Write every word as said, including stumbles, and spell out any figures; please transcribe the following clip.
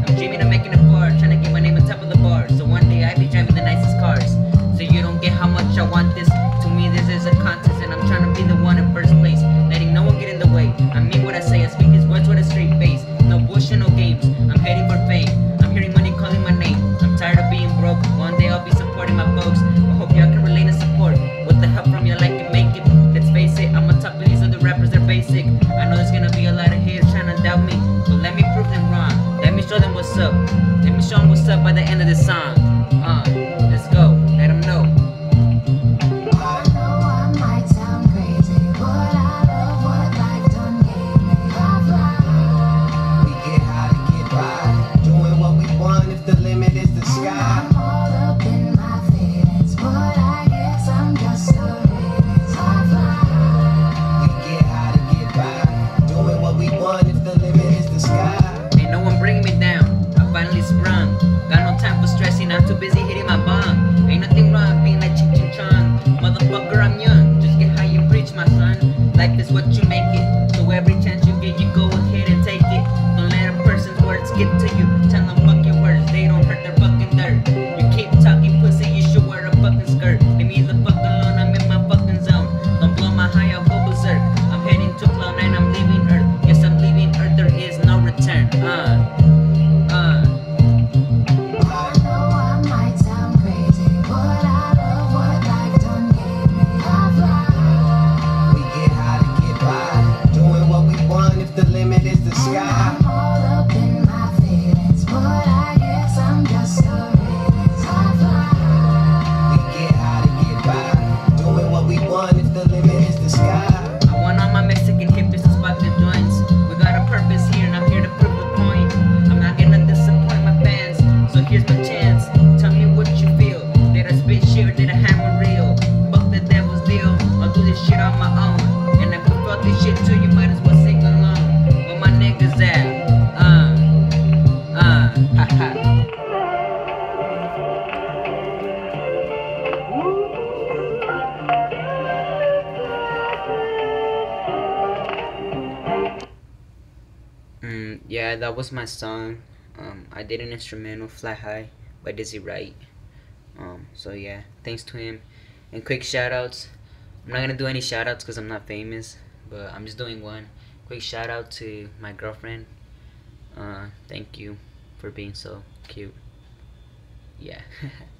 Dreaming of making it far, trying to get my name on top of the bar. So one day I be driving the nicest cars. So you don't get how much I want this. To me this is a contest, and I'm trying to be the one in first place, letting no one get in the way. I mean what I say, I speak these words with a straight face. No bullshit, no games, I'm heading for fame. I'm hearing money calling my name. I'm tired of being broke, one day I'll be supporting my folks. I hope y'all can relate and support. With the help from y'all, I can make it. Let's face it, I'm on top of these other rappers, they're basic. I know there's gonna be a lot of haters trying to doubt me, but let me prove them wrong. Let me show them what's up. Let me show them what's up by the end of this song. Uh, let's go, let them know. I'm too busy hitting my bong. Ain't nothing wrong being like Ching Ching Chong. Motherfucker, I'm young. Just get how you preach, my son. Life is what you make it. So every chance you get, you go ahead and take it. Don't let a person's words get to you. Tell them fuck your words, they don't hurt their fucking dirt. You keep talking pussy, you should wear a fucking skirt. Leave me the fuck alone, I'm in my fucking zone. Don't blow my high, I'll go berserk. I'm heading to cloud nine, I'm leaving Earth. Yes, I'm leaving Earth, there is no return. Uh. Here's my chance, tell me what you feel. Did I spit shit or did I hammer real? Fuck the devil's deal, I'll do this shit on my own. And if you fuck this shit too, you might as well sing along. Where my niggas at? Uh, uh, haha. Mm, yeah, that was my song. Um, I did an instrumental, Fly High, by Dizzy Wright. Um, so yeah, thanks to him. And quick shout outs. I'm not gonna do any shout outs because I'm not famous, but I'm just doing one. Quick shout out to my girlfriend. Uh, thank you for being so cute. Yeah.